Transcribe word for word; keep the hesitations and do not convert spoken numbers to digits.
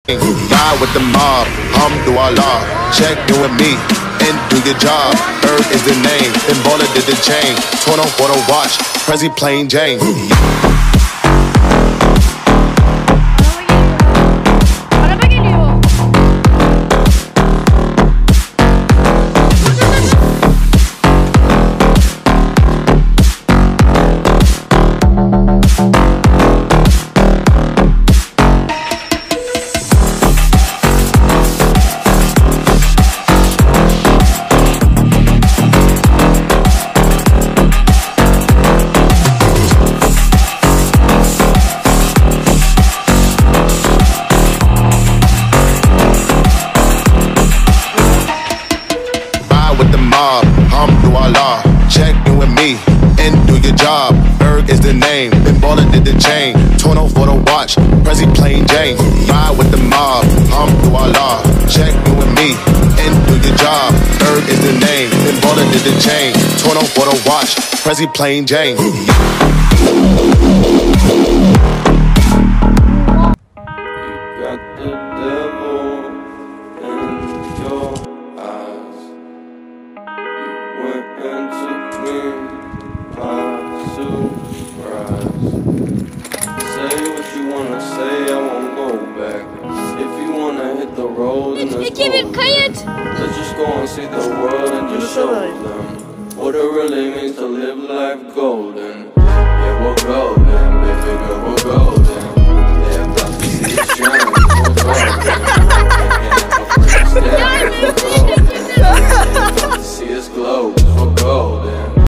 Ride with the mob, Alhamdulillah. Check in with me and do your job. Berg is the name, then Baller did the chain. Torn on for the watch, Prezi plain Jane. With the mob, Alhamdulillah. Check in with me and do your job. Berg is the name, then Baller did the chain. Torn on for the watch, Prezi plain Jane. Ride with the mob, Alhamdulillah. Check in with me and do your job. Berg is the name, then Baller did the chain. Torn on for the watch, Prezi plain Jane. And took me by surprise. Say what you wanna say, I won't go back. If you wanna hit the road, then let's go back. Let's just go and see the world and just show them what it really means to live life golden. Yeah, we're golden.